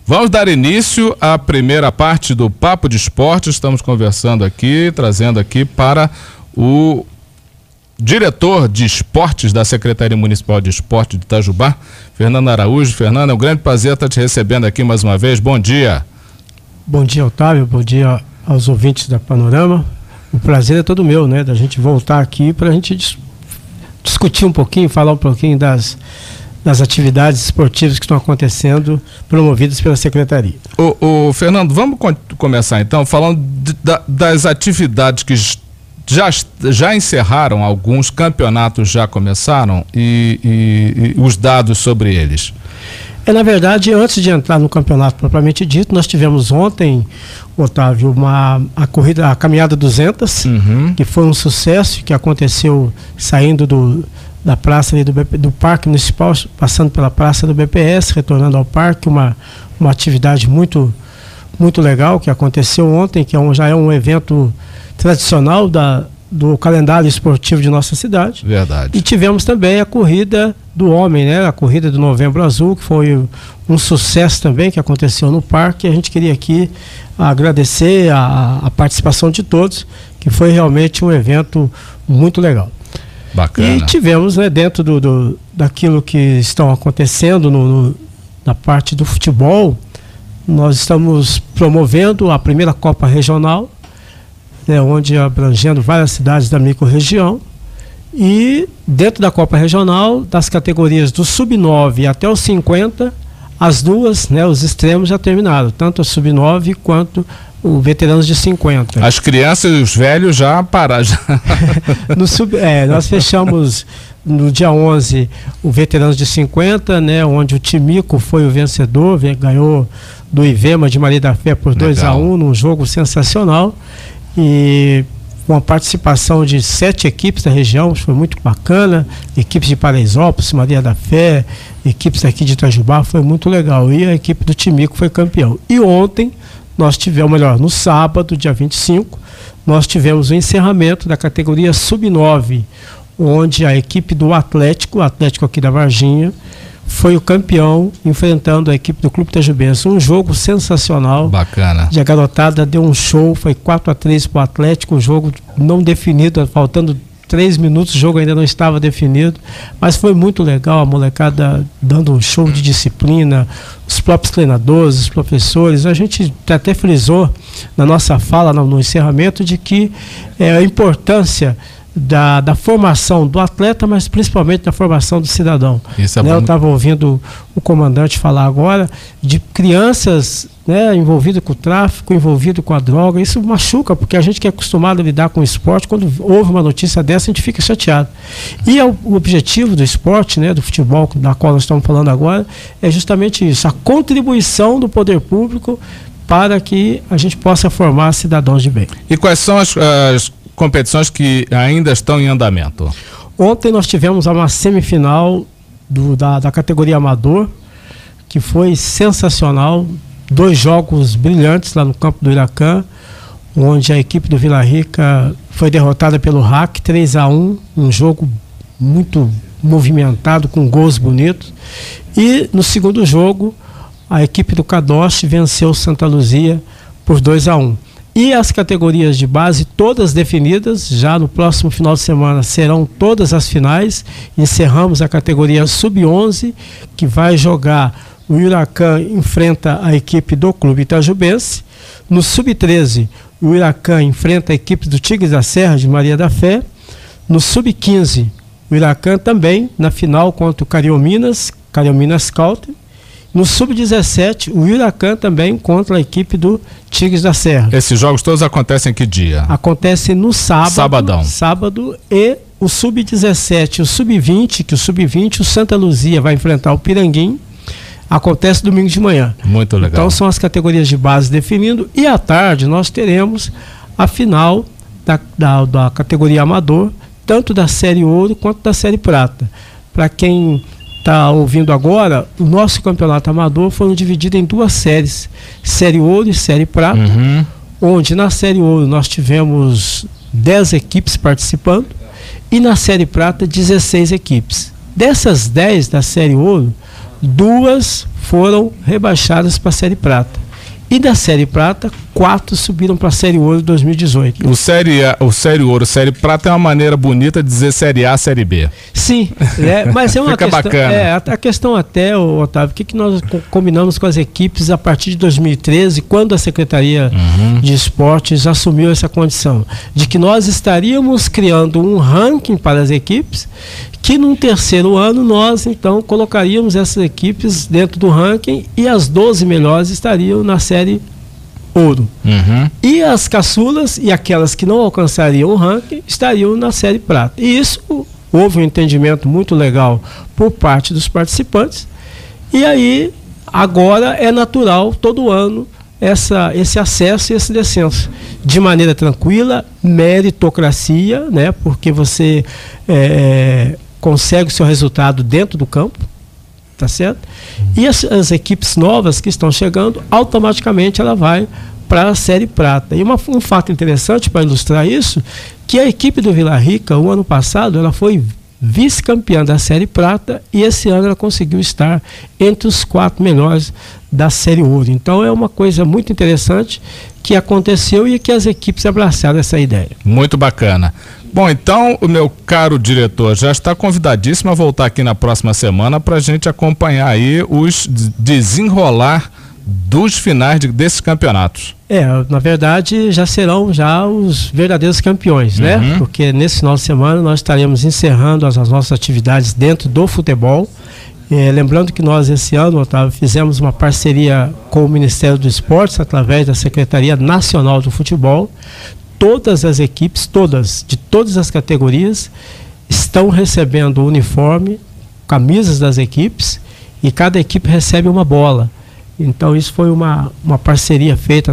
Vamos dar início à primeira parte do Papo de Esporte. Estamos conversando aqui, trazendo aqui para o diretor de esportes da Secretaria Municipal de Esporte de Itajubá, Fernando Araújo. Fernando, é um grande prazer estar te recebendo aqui mais uma vez. Bom dia. Bom dia, Otávio. Bom dia aos ouvintes da Panorama. O prazer é todo meu, né? Da gente voltar aqui para a gente discutir um pouquinho, falar um pouquinho das atividades esportivas que estão acontecendo, promovidas pela Secretaria. Fernando, vamos começar então falando das atividades que já encerraram, alguns campeonatos já começaram e os dados sobre eles. Na verdade, antes de entrar no campeonato propriamente dito, nós tivemos ontem, Otávio, a caminhada 200, que foi um sucesso, que aconteceu saindo da praça ali do Parque Municipal, passando pela praça do BPS, retornando ao parque, uma atividade muito, muito legal que aconteceu ontem, que já é um evento tradicional do calendário esportivo de nossa cidade. Verdade. E tivemos também a corrida do homem, né? A corrida do Novembro Azul, que foi um sucesso também, que aconteceu no parque. A gente queria aqui agradecer a participação de todos, que foi realmente um evento muito legal. Bacana. E tivemos, né, dentro daquilo que estão acontecendo na parte do futebol, nós estamos promovendo a primeira Copa Regional, onde abrangendo várias cidades da microrregião, e dentro da Copa Regional, das categorias do Sub-9 até os 50, as duas, os extremos já terminaram, tanto o Sub-9 quanto o veteranos de 50. As crianças e os velhos já pararam. Nós fechamos no dia 11 o veteranos de 50, onde o Timico foi o vencedor, ganhou do Ivema de Maria da Fé por 2-1, num jogo sensacional. E com a participação de 7 equipes da região, foi muito bacana, equipes de Paraisópolis, Maria da Fé, equipes aqui de Itajubá, foi muito legal, e a equipe do Timico foi campeão. E ontem, no sábado, dia 25, nós tivemos o encerramento da categoria Sub-9, onde a equipe do Atlético aqui da Varginha, foi o campeão, enfrentando a equipe do Clube Itajubense. Um jogo sensacional. Bacana. A garotada deu um show, foi 4-3 para o Atlético, um jogo não definido, faltando 3 minutos, o jogo ainda não estava definido, mas foi muito legal, a molecada dando um show de disciplina, os próprios treinadores, os professores. A gente até frisou na nossa fala, no encerramento, de que a importância da formação do atleta, mas principalmente da formação do cidadão. Isso é Eu estava ouvindo o comandante falar agora de crianças envolvidas com o tráfico, envolvidas com a droga. Isso machuca, porque a gente que é acostumado a lidar com o esporte, quando houve uma notícia dessa, a gente fica chateado. E o objetivo do esporte, do futebol, da qual nós estamos falando agora, é justamente isso, a contribuição do poder público para que a gente possa formar cidadãos de bem. E quais são as competições que ainda estão em andamento? Ontem nós tivemos uma semifinal da categoria amador, que foi sensacional, 2 jogos brilhantes lá no campo do Iracã, onde a equipe do Vila Rica foi derrotada pelo RAC 3-1, um jogo muito movimentado, com gols bonitos, e no segundo jogo a equipe do Cadoche venceu Santa Luzia por 2-1. E as categorias de base todas definidas, já no próximo final de semana serão todas as finais. Encerramos a categoria Sub-11, que vai jogar o Huracán enfrenta a equipe do Clube Itajubense. No Sub-13, o Huracán enfrenta a equipe do Tigres da Serra de Maria da Fé. No Sub-15, o Huracán também na final contra o Cariominas Scouter. No Sub-17, o Huracán também contra a equipe do Tigres da Serra. Esses jogos todos acontecem em que dia? Acontecem no sábado. Sabadão. Sábado. E o Sub-17, o Sub-20, o Santa Luzia vai enfrentar o Piranguim. Acontece domingo de manhã. Muito legal. Então são as categorias de base definindo. E à tarde nós teremos a final da categoria amador, tanto da Série Ouro quanto da Série Prata. Para quem está ouvindo agora, o nosso campeonato amador foi dividido em 2 séries, Série Ouro e Série Prata, onde na Série Ouro nós tivemos 10 equipes participando e na Série Prata 16 equipes. Dessas 10 da Série Ouro, 2 foram rebaixadas para a Série Prata. E da Série Prata, 4 subiram para a Série Ouro 2018. O Série Ouro, Série Prata é uma maneira bonita de dizer Série A, Série B. Sim, mas é uma Fica questão bacana. A questão até, Otávio, o que nós combinamos com as equipes a partir de 2013, quando a Secretaria de Esportes assumiu essa condição, de que nós estaríamos criando um ranking para as equipes, que num terceiro ano nós então colocaríamos essas equipes dentro do ranking e as 12 melhores estariam na Série Ouro. E as caçulas e aquelas que não alcançariam o ranking estariam na Série Prata. E isso houve um entendimento muito legal por parte dos participantes. E aí, agora é natural todo ano esse acesso e esse descenso de maneira tranquila, meritocracia, né? Porque você consegue o seu resultado dentro do campo, tá certo? E as equipes novas que estão chegando, automaticamente ela vai para a Série Prata. E um fato interessante para ilustrar isso, que a equipe do Vila Rica, o ano passado, ela foi vice-campeã da Série Prata e esse ano ela conseguiu estar entre os 4 melhores da Série Ouro. Então é uma coisa muito interessante que aconteceu e que as equipes abraçaram essa ideia. Muito bacana. Bom, então o meu caro diretor já está convidadíssimo a voltar aqui na próxima semana para a gente acompanhar aí os desenrolar dos finais desses campeonatos. Na verdade já serão os verdadeiros campeões, né? Porque nesse final de semana nós estaremos encerrando as nossas atividades dentro do futebol. Lembrando que nós esse ano, Otávio, fizemos uma parceria com o Ministério do Esportes através da Secretaria Nacional do Futebol. Todas as equipes, de todas as categorias, estão recebendo o uniforme, camisas das equipes, e cada equipe recebe uma bola. Então isso foi uma parceria feita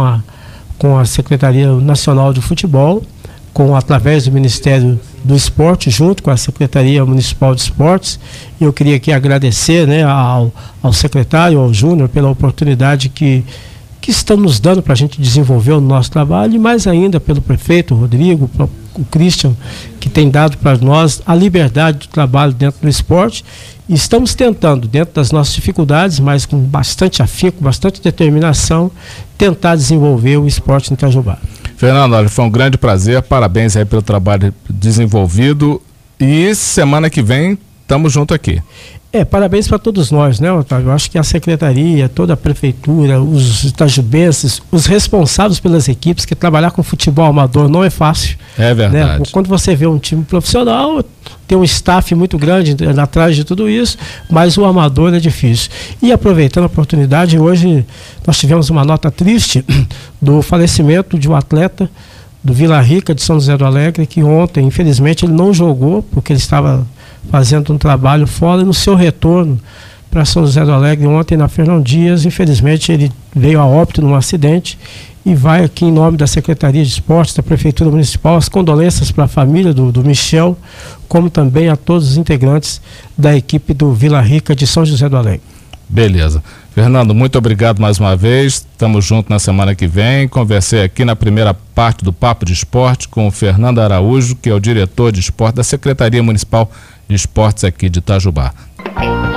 com a Secretaria Nacional de Futebol, através do Ministério do Esporte, junto com a Secretaria Municipal de Esportes. E eu queria aqui agradecer, né, ao secretário, ao Júnior, pela oportunidade que estão nos dando para a gente desenvolver o nosso trabalho, e mais ainda pelo prefeito Rodrigo, o Christian, que tem dado para nós a liberdade de trabalho dentro do esporte. E estamos tentando, dentro das nossas dificuldades, mas com bastante afinco, bastante determinação, tentar desenvolver o esporte em Itajubá. Fernando, olha, foi um grande prazer, parabéns aí pelo trabalho desenvolvido, e semana que vem estamos juntos aqui. Parabéns para todos nós, né, Otávio? Eu acho que a secretaria, toda a prefeitura, os itajubenses, os responsáveis pelas equipes, que trabalhar com futebol amador não é fácil. É verdade. Né? Quando você vê um time profissional, tem um staff muito grande atrás de tudo isso, mas o amador é difícil. E aproveitando a oportunidade, hoje nós tivemos uma nota triste do falecimento de um atleta do Vila Rica de São José do Alegre, que ontem, infelizmente, ele não jogou, porque ele estava fazendo um trabalho fora, e no seu retorno para São José do Alegre ontem na Fernão Dias, infelizmente ele veio a óbito num acidente, e vai aqui em nome da Secretaria de Esportes, da Prefeitura Municipal, as condolências para a família do Michel, como também a todos os integrantes da equipe do Vila Rica de São José do Alegre. Beleza. Fernando, muito obrigado mais uma vez. Estamos juntos na semana que vem. Conversei aqui na primeira parte do Papo de Esporte com o Fernando Araújo, que é o diretor de esporte da Secretaria Municipal de Esportes aqui de Itajubá.